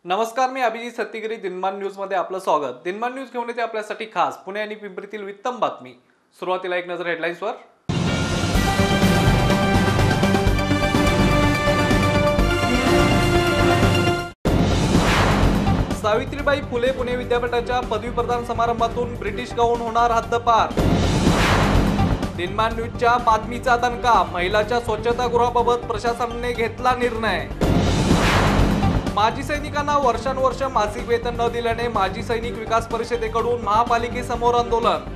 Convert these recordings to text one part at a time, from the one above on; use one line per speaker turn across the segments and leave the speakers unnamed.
नमस्कार, मी अभिजित सत्तीगिरी. दिनमान न्यूज मध्ये आपलं स्वागत. दिनमान न्यूज घेऊन येते आपल्यासाठी खास पुणे आणि पिंपरीतील उत्तम बातमी. सुरुवातीला एक नजर हेडलाईन्सवर. सावित्रीबाई फुले पुणे विद्यापीठाच्या पदवी प्रदान समारंभातून ब्रिटिश गाऊन होणार हद्दपार. दिनमान न्यूजच्या बातमीचा दणका. महिलांच्या स्वच्छतागृहाबाबत प्रशासनाने घेतला निर्णय. माजी सैनिकांना वर्षानुवर्ष मासिक वेतन न दिल्याने माजी सैनिक विकास परिषदेकडून महापालिकेसमोर आंदोलन.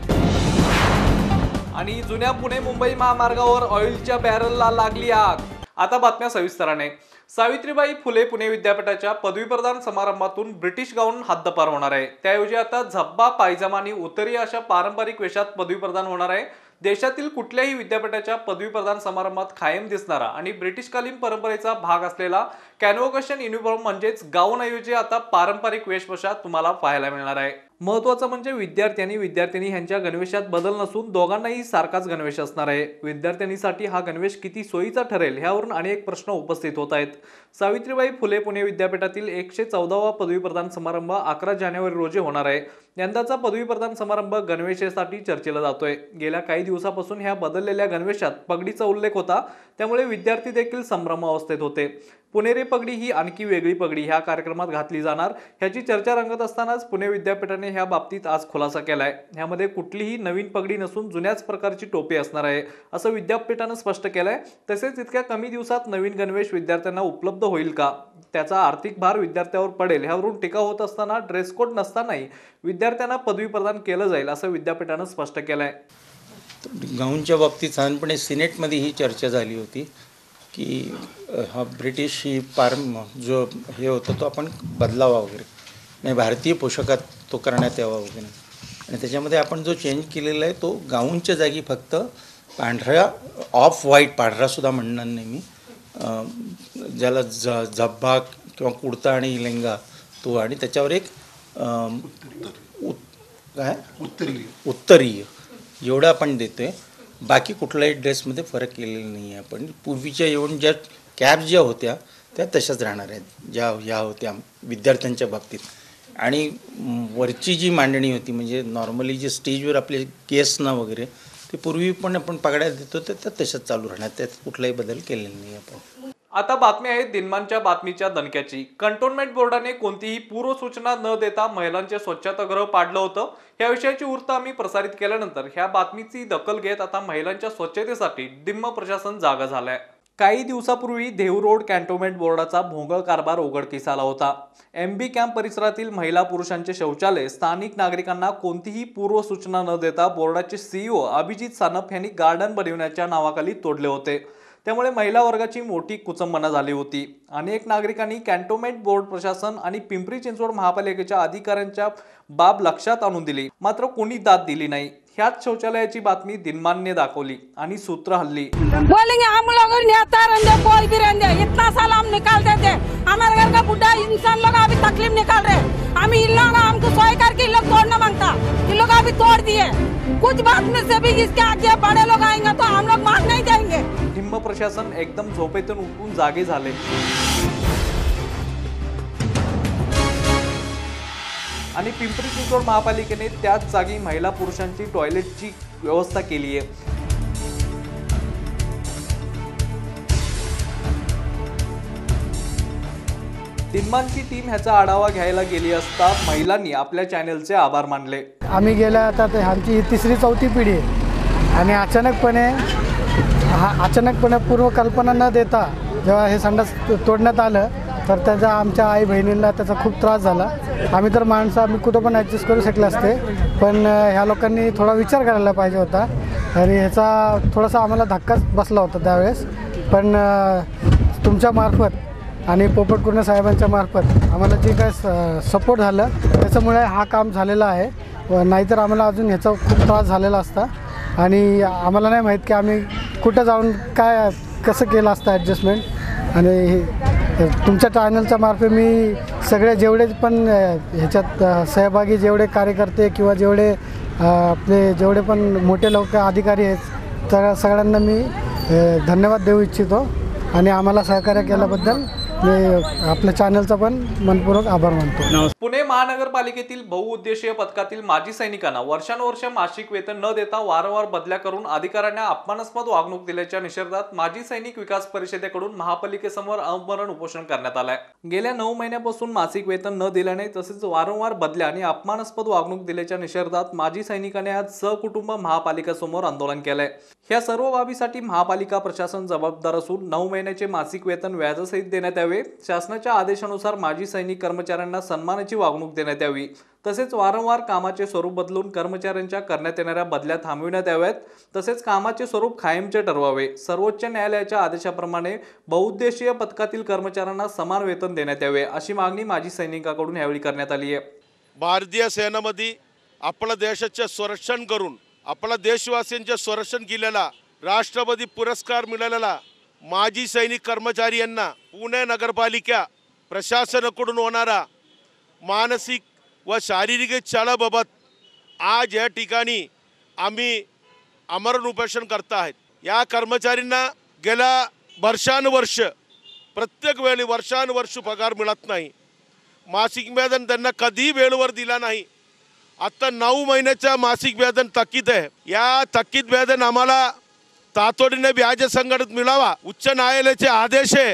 आणि जुन्या पुणे मुंबई महामार्गावर ऑइलच्या बॅरलला लागली आग. आता बातम्या सविस्तराने. सावित्रीबाई फुले पुणे विद्यापीठाच्या पदवी प्रदान समारंभातून ब्रिटिश गाऊन हद्दपार होणार आहे. त्याऐवजी आता झब्बा, पायजमा आणि उतरी अशा पारंपरिक वेशात पदवी प्रदान होणार आहे. देशातील कुठल्याही विद्यापीठाच्या पदवी प्रदान समारंभात कायम दिसणारा आणि ब्रिटिशकालीन परंपरेचा भाग असलेला कॅनव्होकेशन युनिफॉर्म म्हणजेच गाऊन ऐवजी आता पारंपरिक वेशभूषा तुम्हाला पाहायला मिळणार आहे. महत्त्वाचं म्हणजे विद्यार्थी यांच्या गणवेशात बदल नसून दोघांनाही सारखाच गणवेश असणार आहे. विद्यार्थ्यांसाठी हा गणवेश किती सोयीचा ठरेल यावरून अनेक प्रश्न उपस्थित होत आहेत. सावित्रीबाई फुले पुणे विद्यापीठातील 114वा पदवी प्रदान समारंभ 11 जानेवारी रोजी होणार आहे. यंदाचा पदवी प्रदान समारंभ गणवेशासाठी चर्चेला जातोय. गेल्या काही दिवसापासून ह्या बदललेल्या गणवेशात पगडीचा उल्लेख होता, त्यामुळे विद्यार्थी देखील संभ्रमावस्थेत होते. पुणेरी पगडी ही आणखी वेगळी पगडी ह्या कार्यक्रमात घातली जाणार ह्याची चर्चा रंगत असतानाच पुणे विद्यापीठाने ह्या बाबतीत आज खुलासा केलाय. ह्यामध्ये कुठलीही नवीन पगडी नसून जुन्याच प्रकारची टोपी असणार आहे असं विद्यापीठानं स्पष्ट केलंय. तसेच इतक्या कमी दिवसात नवीन गणवेश विद्यार्थ्यांना उपलब्ध होईल का, त्याचा आर्थिक भार विद्यार्थ्यावर पडेल ह्यावरून टीका होत असताना ड्रेस कोड नसतानाही विद्यार्थ्यांना पदवी प्रदान केलं जाईल असं विद्यापीठानं स्पष्ट केलंय.
गाऊनच्या बाबतीत साधारणपणे सिनेटमध्ये ही चर्चा झाली होती की हा ब्रिटिश ही जो हे होतं तो आपण बदलावा वगैरे, नाही भारतीय पोशाखात तो करण्यात यावा वगैरे. आणि त्याच्यामध्ये आपण जो चेंज केलेला आहे तो गाऊनच्या जागी फक्त पांढऱ्या ऑफ व्हाईट, पांढरासुद्धा म्हणणार नाही मी, ज्याला झब्बा किंवा कुर्ता आणि लेंगा तो, आणि त्याच्यावर एक उत्तरीय एवढं आपण देतो आहे. बाकी कुठल्याही ड्रेसमध्ये फरक केलेला नाही आहे आपण. पूर्वीच्या येऊन ज्या कॅब ज्या होत्या त्या तशाच राहणार आहेत ज्या ह्या होत्या विद्यार्थ्यांच्या बाबतीत. आणि वरची जी मांडणी होती म्हणजे नॉर्मली जे स्टेजवर आपले केसना वगैरे ते पूर्वी पण आपण पगड्या देतो तर त्या तशाच चालू राहणार, त्यात कुठलाही बदल केलेला नाही आपण.
आता बातमी आहे दिनमानच्या बातमीच्या दणक्याची. कंटोन्मेंट बोर्डाने कोणतीही पूर्व सूचना न देता महिलांचे स्वच्छतागृह पाडलं होतं. या विषयाची वृत्त आम्ही प्रसारित केल्यानंतर ह्या बातमीची दखल घेत आता महिलांच्या स्वच्छतेसाठी दिम्म प्रशासन जागा झालंय. काही दिवसापूर्वी देहू रोड कॅन्टोन्मेंट बोर्डाचा भोंगळ कारभार उघडकीस आला होता. MB कॅम्प परिसरातील महिला पुरुषांचे शौचालय स्थानिक नागरिकांना कोणतीही पूर्व सूचना न देता बोर्डाचे CEO अभिजित सानप यांनी गार्डन बनवण्याच्या नावाखाली तोडले होते. त्यामुळे महिला वर्गाची मोठी कुचंबना झाली होती. अनेक नागरिकांनी कॅन्टोन्मेंट बोर्ड प्रशासन आणि पिंपरी चिंचवड महापालिकेच्या अधिकाऱ्यांच्या बाब लक्षात आणून दिली, मात्र कोणी दाद दिली नाही. ह्याच शौचालयाची बातमी दिनमानने दाखवली आणि सूत्र हल्ली.
बोलेंगे हम लोग नेता रहने कोई भी रहने, इतना साल हम निकाल देते, हमारे घर का बुढ़ा इंसान लोग अभी तकलीफ निकाल रहे. हम इन लोग हमको सोए करके इन लोग तोड़ना मांगता, इन लोग अभी तोड़ दिए. कुछ बात में से भी इसके आगे बड़े लोग आएंगे तो हम लोग मान नहीं देंगे.
दिम्म प्रशासन एकदम झोपेतून उठून जागे झाले. आणि पिंपरी चिंचवड महापालिकेने त्याच जागी महिला पुरुषांची टॉयलेटची व्यवस्था केली आहे. दिनमानची टीम ह्याचा आढावा घ्यायला गेली असता महिलांनी आपल्या चॅनलचे आभार मानले.
आम्ही गेल्या आता आमची ही 3री-4थी पिढी आहे आणि अचानकपणे पूर्व कल्पना न देता जेव्हा हे संडास तोडण्यात आलं तर त्याचा आमच्या आई बहिणींना त्याचा खूप त्रास झाला. आम्ही तर माणसं आम्ही कुठं पण ॲडजस्ट करू शकले असते, पण ह्या लोकांनी थोडा विचार करायला पाहिजे होता आणि ह्याचा थोडासा आम्हाला धक्काच बसला होता त्यावेळेस. पण तुमच्या मार्फत आणि पोपट कुर्णे साहेबांच्या मार्फत आम्हाला जे काय सपोर्ट झालं त्याच्यामुळे हा काम झालेला आहे. नाहीतर आम्हाला अजून ह्याचा खूप त्रास झालेला असता आणि आम्हाला नाही माहीत की आम्ही कुठं जाऊन काय कसं केलं असतं ॲडजस्टमेंट. आणि तुमच्या चॅनलच्या मार्फत मी सगळे जेवढे पण ह्याच्यात सहभागी जेवढे कार्यकर्ते किंवा जेवढे पण मोठे लोक अधिकारी आहेत तर सगळ्यांना मी धन्यवाद देऊ इच्छितो आणि आम्हाला सहकार्य केल्याबद्दल मी आपल्या चॅनलचा पण मनपूर्वक आभार मानतो.
पुणे महानगरपालिकेतील बहुउद्देशीय पथकातील माजी सैनिकांना वर्षानुवर्ष मासिक वेतन न देता वारंवार बदल्या करून अधिकाऱ्यांना अपमानास्पद वागणूक दिल्याच्या निषेधात माजी सैनिक विकास परिषदेकडून महापालिकेसमोर आमरण उपोषण करण्यात आलंय. गेल्या 9 महिन्यापासून मासिक वेतन न दिल्याने तसेच वारंवार बदल्या आणि अपमानास्पद वागणूक दिल्याच्या निषेधात माजी सैनिकांनी आज सहकुटुंब महापालिकेसमोर आंदोलन केलंय. या सर्व बाबीसाठी महापालिका प्रशासन जबाबदार असून 9 महिन्याचे मासिक वेतन व्याजासहित देण्यात यावे, शासनाच्या आदेशानुसार माजी सैनिक कर्मचाऱ्यांना सन्मानाची वागणूक देण्यात यावी, तसेच वारंवार कामाचे स्वरूप बदलून कर्मचाऱ्यांच्या करण्यात येणाऱ्या बदल्या थांबविण्यात याव्यात, तसेच कामाचे स्वरूप कायमचे ठरवावे. सर्वोच्च न्यायालयाच्या आदेशाप्रमाणे बहुउद्देशीय पथकातील कर्मचाऱ्यांना समान वेतन देण्यात यावे अशी मागणी माजी सैनिकांकडून यावेळी करण्यात आली आहे.
भारतीय सेनेमध्ये आपल्या देशाचे संरक्षण करून आपल्या देशवासियांचे संरक्षण केलेला राष्ट्रपती पुरस्कार मिळालेला माजी सैनिक कर्मचारी यांना पुणे नगरपालिका प्रशासनाकडून होणारा मानसिक व शारीरिक छळाबाबत आज या ठिकाणी आम्ही आमरण उपोषण करत आहेत. या कर्मचाऱ्यांना गेल्या वर्षानुवर्ष प्रत्येक वेळी वर्षानुवर्ष पगार मिळत नाही. मासिक वेतन त्यांना कधी वेळेवर दिला नाही. आता 9 महिन्याचा मासिक वेतन थकीत आहे. या थकीत वेतन आम्हाला तातडीने व्याज संघटित मिळावा. उच्च न्यायालयाचे आदेश आहे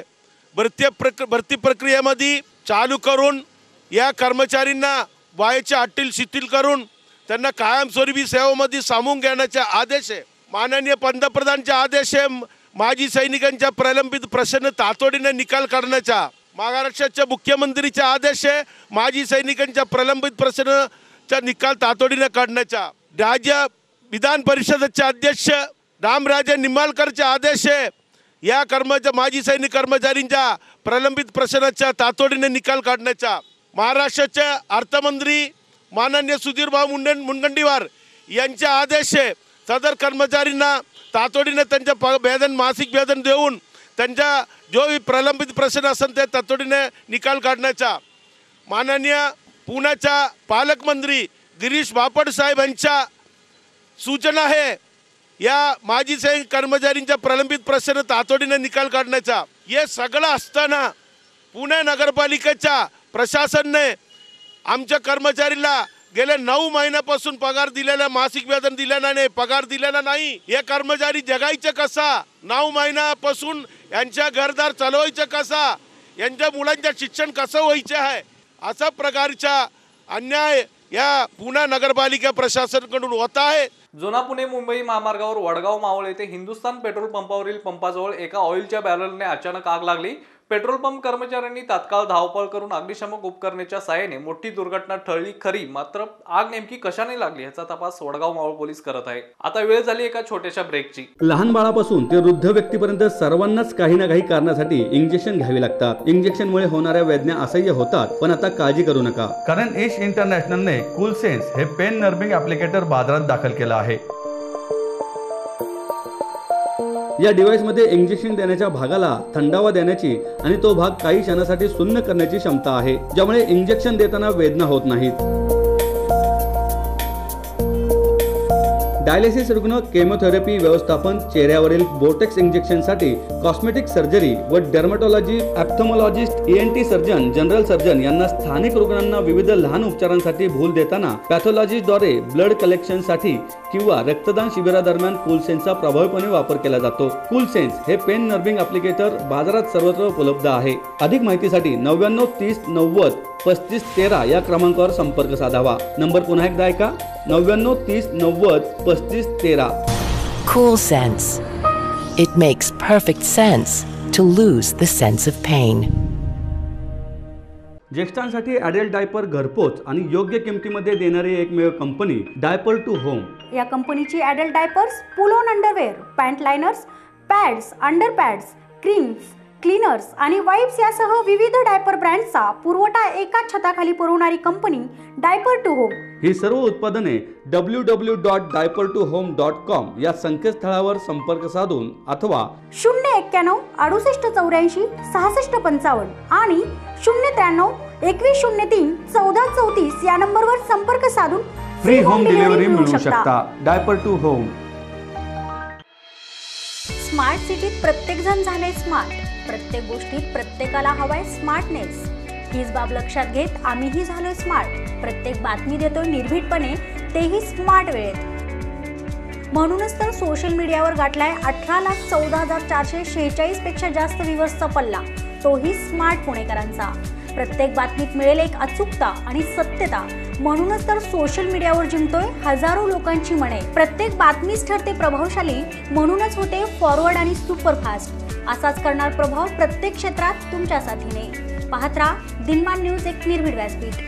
भरती प्रक्रियेमध्ये चालू करून या कर्मचाऱ्यांना वयाचे अटील शिथिल करून त्यांना कायमस्वरूपी सेवेमध्ये सामावून घेण्याचे आदेश आहे. माननीय पंतप्रधानांचे आदेश आहे माजी सैनिकांच्या प्रलंबित प्रश्न तातडीने निकाल काढण्याचा. महाराष्ट्राच्या मुख्यमंत्रीचे आदेश आहे माजी सैनिकांच्या प्रलंबित प्रश्नाचा निकाल तातडीने काढण्याचा. राज्य विधान परिषदेचे अध्यक्ष रामराजे निंबाळकरचे आदेश आहे या माजी सैनिक कर्मचाऱ्यांच्या प्रलंबित प्रश्नाचा तातडीने निकाल काढण्याचा. महाराष्ट्राचे अर्थमंत्री माननीय सुधीरभाऊ मुनगंटीवार यांचे आदेश आहे सदर कर्मचाऱ्यांना तातडीने त्यांच्या वेतन मासिक वेतन देऊन त्यांच्या जो प्रलंबित प्रश्न असेल ते तातडीने निकाल काढण्याचा. माननीय पुण्याच्या पालकमंत्री गिरीश बापट साहेब यांच्या सूचना आहे या माजी सैनिक कर्मचाऱ्यांच्या प्रलंबित प्रश्न तातडीने निकाल काढण्याचा. हे सगळं असताना पुणे नगरपालिकेच्या प्रशासनाने आमच्या कर्मचारीला गेल्या 9 महिन्यापासून पगार दिलेला मासिक वेतन दिलेला नाही, पगार दिलेला नाही. हे कर्मचारी जगायचं कसा? 9 महिन्यापासून यांच्या घरदार चालवायचं कसा? यांच्या मुलांचं शिक्षण कसं व्हायचं आहे? अशा प्रकारचा अन्याय या पुणे नगरपालिका प्रशासनाकडून होत आहे.
जुना पुणे मुंबई महामार्गावर वडगाव मावळ येथे हिंदुस्थान पेट्रोल पंपावरील पंपाजवळ एका ऑइलच्या बॅरलने अचानक आग लागली. पेट्रोल पंप कर्मचाऱ्यांनी तात्काळ धावपळ करून अग्निशमक उपकरणाच्या सहाय्याने मोठी दुर्घटना टळली खरी, मात्र आग नेमकी कशाने लागली याचा तपास वडगाव मावळ पोलीस करत आहे. आता वेळ झाली एका छोट्याशा ब्रेकची.
लहान बाळापासून ते वृद्ध व्यक्तीपर्यंत सर्वांनाच काही ना काही कारणासाठी इंजेक्शन घ्यावे लागतात. इंजेक्शनमुळे होणाऱ्या वेदना असह्य होतात, पण आता काळजी करू नका,
कारण एश इंटरनॅशनलने कूलसेन्स हे पेन नर्विंग ॲप्लिकेटर बाजारात दाखल केलं आहे.
या डिव्हाइसमध्ये इंजेक्शन देण्याच्या भागाला थंडावा देण्याची आणि तो भाग काही क्षणासाठी सुन्न करण्याची क्षमता आहे, ज्यामुळे इंजेक्शन देताना वेदना होत नाहीत. डायलिसिस रुग्ण, केमोथेरपी व्यवस्थापन, चेहऱ्यावरील बोटेक्स इंजेक्शनसाठी, कॉस्मेटिक सर्जरी व dermatology, ophthalmologist, ENT surgeon, general surgeon यांना स्थानिक रुग्णांना विविध लहान उपचारांसाठी भूल देताना पॅथॉलॉजीद्वारे ब्लड कलेक्शनसाठी किंवा रक्तदान शिबिरादरम्यान कूलसेन्सचा प्रभावीपणे वापर केला जातो. कूलसेन्स हे पेन नर्विंग ॲप्लिकेटर बाजारात सर्वत्र उपलब्ध आहे. अधिक माहितीसाठी 99 30 90 35 13 या क्रमांकावर संपर्क साधावा. नंबर पुन्हा एकदा ऐका, 99 30 90 35 13.
CoolSense. It makes perfect sense to lose the sense of pain.
ज्येष्ठांसाठी ॲडल्ट डायपर घरपोच आणि योग्य किमतीमध्ये देणारी एकमेव कंपनी डायपर टू होम.
या कंपनीची adult diapers, pull on underwear, pant liners, pads, under pads, creams, cleaners आणि वाइप्स यासह विविध डायपर ब्रँड्सचा पुरवठा एकाच छताखाली पुरवणारी कंपनी डायपर टू होम.
ही सर्व उत्पादने www.diaper2home.com या संकेतस्थळावर संपर्क साधून अथवा
091 68 84 66 55 आणि 093 21 03 14 34 या नंबरवर संपर्क साधून
फ्री होम डिलिव्हरी मिळू शकता. Diaper to home.
स्मार्ट सिटीत प्रत्येकजण झाले स्मार्ट. प्रत्येक गोष्टीत प्रत्येकाला हवाय स्मार्टनेस. हीच बाब लक्षात घेत आम्हीही झालोय स्मार्ट. प्रत्येक बातमी देतोय निर्भीडपणे, तेही स्मार्ट वेळेत. म्हणूनच तर सोशल मीडियावर गाठलाय 18,14,446 पेक्षा जास्त व्ह्यूअर्सचा पल्ला, तोही स्मार्ट पुणेकरांचा. प्रत्येक बातमीत मिळेल एक अचूकता आणि सत्यता. म्हणूनच तर सोशल मीडियावर जिंकतोय हजारो लोकांची मने. प्रत्येक बातमीच ठरते प्रभावशाली, म्हणूनच होते फॉरवर्ड आणि सुपरफास्ट. असाच करणार प्रभाव प्रत्येक क्षेत्रात तुमच्या साथीने. पाहत राहा दिनमान न्यूज, एक निर्भीड व्यासपीठ.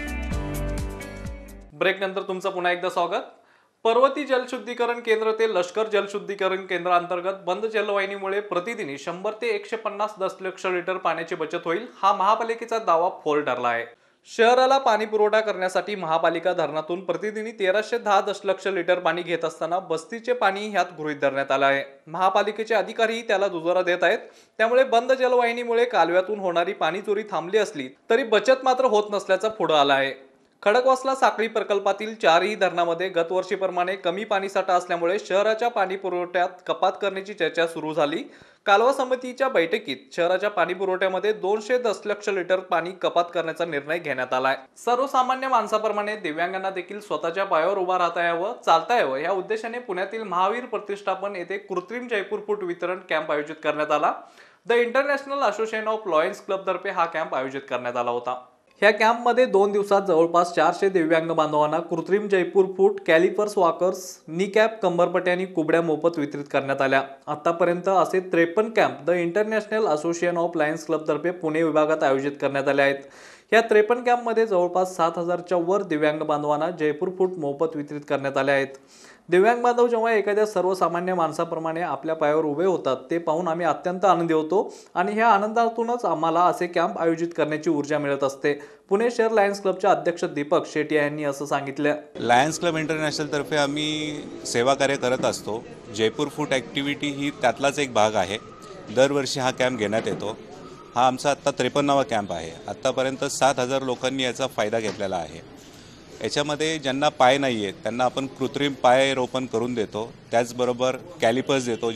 ब्रेक नंतर तुमचं पुन्हा एकदा स्वागत. पर्वती जलशुद्धीकरण केंद्र ते लष्कर जलशुद्धीकरण केंद्रांतर्गत बंद जलवाहिनीमुळे प्रतिदिनी 100 ते 150 दशलक्ष लिटर पाण्याची बचत होईल, हा महापालिकेचा दावा फोल ठरला आहे. शहराला पाणी पुरवठा करण्यासाठी महापालिका धरणातून प्रतिदिनी 1310 दशलक्ष लिटर पाणी घेत असताना बस्तीचे पाणी ह्यात गृहीत धरण्यात आलं आहे. महापालिकेचे अधिकारीही त्याला दुजोरा देत आहेत. त्यामुळे बंद जलवाहिनीमुळे कालव्यातून होणारी पाणी चोरी थांबली असली तरी बचत मात्र होत नसल्याचं पुढे आलं आहे. खडकवासला साखळी प्रकल्पातील 4ही धरणामध्ये गतवर्षीप्रमाणे कमी पाणीसाठा असल्यामुळे शहराच्या पाणी पुरवठ्यात कपात करण्याची चर्चा सुरू झाली. कालवा समितीच्या बैठकीत शहराच्या पाणी पुरवठ्यामध्ये 200 दशलक्ष लिटर पाणी कपात करण्याचा निर्णय घेण्यात आलाय. सर्वसामान्य माणसाप्रमाणे दिव्यांगांना देखील स्वतःच्या पायावर उभा राहता यावं, चालता यावं या उद्देशाने पुण्यातील महावीर प्रतिष्ठापन येथे कृत्रिम जयपूर फूट वितरण कॅम्प आयोजित करण्यात आला. The International Association of Lions Club तर्फे हा कॅम्प आयोजित करण्यात आला होता. ह्या कॅम्पमध्ये 2 दिवसात जवळपास 400 दिव्यांग बांधवांना कृत्रिम Jaipur foot, calipers, walkers, knee cap, कंबरपट्टी आणि कुबड्या मोफत वितरित करण्यात आल्या. आतापर्यंत असे 53 camp the International Association of Lions Club तर्फे पुणे विभागात आयोजित करण्यात आले आहेत. या 53 कॅम्पमध्ये जवळपास 7000च्या वर दिव्यांग बांधवांना जयपूर फूट मोफत वितरित करण्यात आले आहेत. दिव्यांग बांधव जेव्हा एखाद्या सर्वसामान्य माणसाप्रमाणे आपल्या पायावर उभे होतात ते पाहून आम्ही अत्यंत आनंदी होतो आणि ह्या आनंदातूनच आम्हाला असे कॅम्प आयोजित करण्याची ऊर्जा मिळत असते. पुणे शहर लायन्स क्लबचे अध्यक्ष दीपक शेट्टी यांनी असं सांगितलं.
लायन्स क्लब इंटरनॅशनल तर्फे आम्ही सेवा कार्य करत असतो. जयपूर फूट ॲक्टिव्हिटी ही त्यातलाच एक भाग आहे. दरवर्षी हा कॅम्प घेण्यात येतो. हा आमचा आत्ता 53वा कॅम्प आहे. आत्तापर्यंत 7000 लोकांनी याचा फायदा घेतलेला आहे. याच्यामध्ये ज्यांना पाय नाही आहेत त्यांना आपण कृत्रिम पाय रोपण करून देतो. त्याचबरोबर कॅलिपर्स देतो.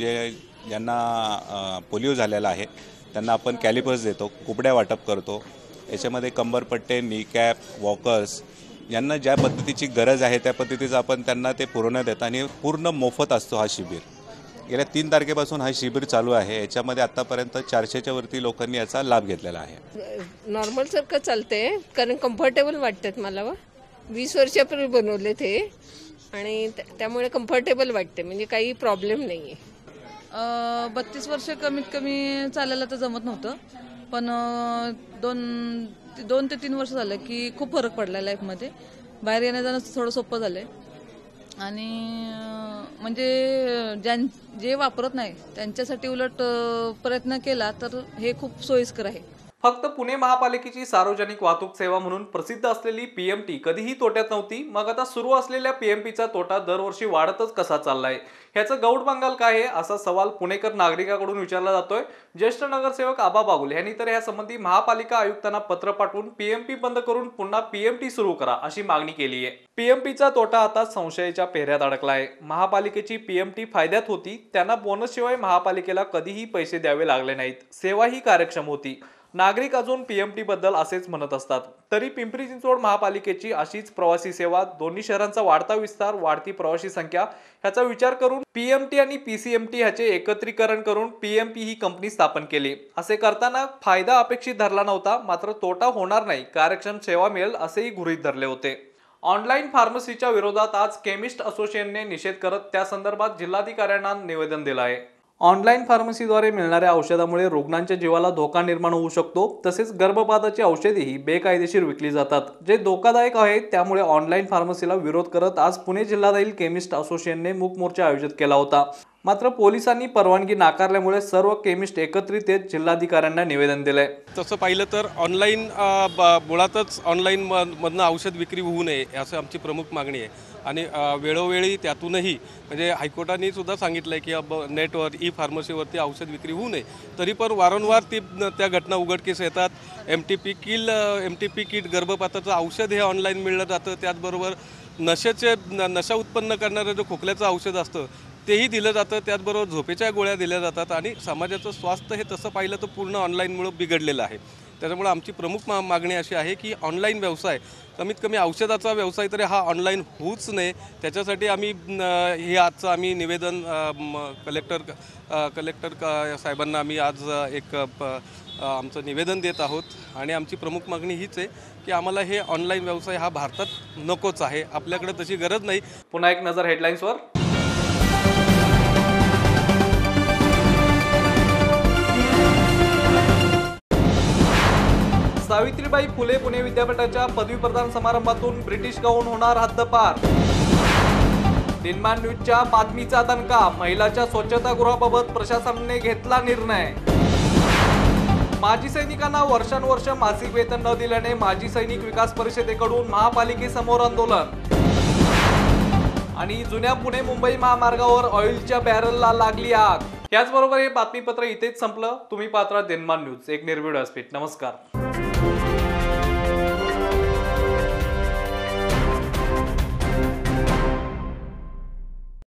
ज्यांना पोलिओ झालेला आहे त्यांना आपण कॅलिपर्स देतो. कुबड्या वाटप करतो. याच्यामध्ये कंबरपट्टे, नी कॅप, वॉकर्स यांना ज्या पद्धतीची गरज आहे त्या पद्धतीचं आपण त्यांना ते पुरवण्यात येतं आणि पूर्ण मोफत असतो हा शिबिर. गेल्या 3 तारखेपासून हा शिबिर चालू आहे. याच्यामध्ये आत्तापर्यंत 400च्या वरती लोकांनी याचा लाभ घेतलेला आहे.
नॉर्मल सारखं चालते कारण कम्फर्टेबल वाटतात मला. 20 वर्षापूर्वी बनवले ते आणि त्यामुळे कम्फर्टेबल वाटते, म्हणजे काही प्रॉब्लेम नाही आहे.
32 वर्ष कमीत कमी चालायला तर जमत नव्हतं, पण 2 ते 3 वर्ष झालं की खूप फरक पडला लाईफमध्ये. बाहेर येण्या जाणं थोडं सोपं झालं आहे आणि म्हणजे जे वापरत नाही त्यांच्यासाठी उलट प्रयत्न केला तर हे खूप सोयीस्कर आहे.
फक्त पुणे महापालिकेची सार्वजनिक वाहतूक सेवा म्हणून प्रसिद्ध असलेली पीएमटी कधीही तोट्यात नव्हती. मग आता सुरू असलेल्या पीएमपीचा तोटा दरवर्षी वाढतच कसा चाललाय, ह्याचं गौड बंगाल काय आहे असा सवाल पुणेकर नागरिकांकडून विचारला जातोय. ज्येष्ठ नगरसेवक आबा बागुल यांनी तर यासंबंधी महापालिका आयुक्तांना पत्र पाठवून पीएमपी बंद करून पुन्हा पीएमटी सुरू करा अशी मागणी केली आहे. पीएमपीचा तोटा आता संशयाच्या पेहऱ्यात अडकला आहे. महापालिकेची पीएमटी फायद्यात होती, त्यांना बोनसशिवाय महापालिकेला कधीही पैसे द्यावे लागले नाहीत. सेवाही कार्यक्षम होती. नागरिक अजून पीएमटी बद्दल असेच म्हणत असतात. तरी पिंपरी चिंचवड महापालिकेची अशीच प्रवासी सेवा, दोन्ही शहरांचा वाढता विस्तार, वाढती प्रवासी संख्या ह्याचा विचार करून पीएमटी आणि पीसीएमटी ह्याचे एकत्रीकरण करून पीएमपी ही कंपनी स्थापन केली. असे करताना फायदा अपेक्षित धरला नव्हता, मात्र तोटा होणार नाही, कार्यक्षम सेवा मिळेल असेही गृहीत धरले होते. ऑनलाईन फार्मसीच्या विरोधात आज केमिस्ट असोसिएशनने निषेध करत त्या संदर्भात जिल्हाधिकाऱ्यांना निवेदन दिलं आहे. ऑनलाईन फार्मसीद्वारे मिळणाऱ्या औषधामुळे रुग्णांच्या जीवाला धोका निर्माण होऊ शकतो. तसेच गर्भपाताची औषधेही बेकायदेशीर विकली जातात, जे धोकादायक आहेत. त्यामुळे ऑनलाईन फार्मसीला विरोध करत आज पुणे जिल्ह्यातील केमिस्ट असोसिएशनने मूक मोर्चा आयोजित केला होता. मात्र पोलिसांनी परवानगी नाकारल्यामुळे सर्व केमिस्ट एकत्रित येत जिल्हाधिकाऱ्यांना निवेदन दिले.
तसं पाहिलं तर ऑनलाईन मुळातच ऑनलाईन मधनं औषध विक्री होऊ नये असं आमची प्रमुख मागणी आहे. आणि वेळोवेळी त्यातूनही म्हणजे हायकोर्टाने सुद्धा सांगितलं आहे की नेटवर ई फार्मसीवरती औषध विक्री होऊ नये. तरी पण वारंवार त्या घटना उघडकीस येतात. MTP किट गर्भपाताचं औषध हे ऑनलाईन मिळलं जातं. त्याचबरोबर नशा उत्पन्न करणारं जे खोकल्याचं औषध असतं तेही दिलं जातं, त्याचबरोबर झोपेच्या गोळ्या दिल्या जातात आणि समाजाचं स्वास्थ्य हे तसं पाहिलं तर पूर्ण ऑनलाईनमुळं बिघडलेलं आहे. त्याच्यामुळे आमची प्रमुख मागणी अशी आहे की ऑनलाईन व्यवसाय, कमीत कमी औषधाचा व्यवसाय तरी हा ऑनलाईन होऊच नये. त्याच्यासाठी आम्ही हे आजचं आम्ही निवेदन कलेक्टर साहेबांना आम्ही आज एक आमचं निवेदन देत आहोत. आणि आमची प्रमुख मागणी हीच आहे की आम्हाला हे ऑनलाईन व्यवसाय हा भारतात नकोच आहे, आपल्याकडे तशी गरज नाही.
पुन्हा एक नजर हेडलाईन्सवर. सावित्रीबाई फुले पुणे विद्यापीठाच्या पदवी प्रदान समारंभातून ब्रिटिश गाऊन होणार हद्दपार. दिनमान न्यूजच्या बातमीचा दणका. महिलाच्या स्वच्छतागृहाबाबत प्रशासनाने घेतला निर्णय. माजी सैनिकांना वर्षानुवर्ष मासिक वेतन न दिल्याने माजी सैनिक विकास परिषदेकडून महापालिकेसमोर आंदोलन. आणि जुन्या पुणे मुंबई महामार्गावर ऑइलच्या बॅरलला लागली आग. याचबरोबर हे बातमीपत्र इथेच संपलं. तुम्ही पाहत राहा दिनमान न्यूज, एक निर्भीड व्यासपीठ. नमस्कार.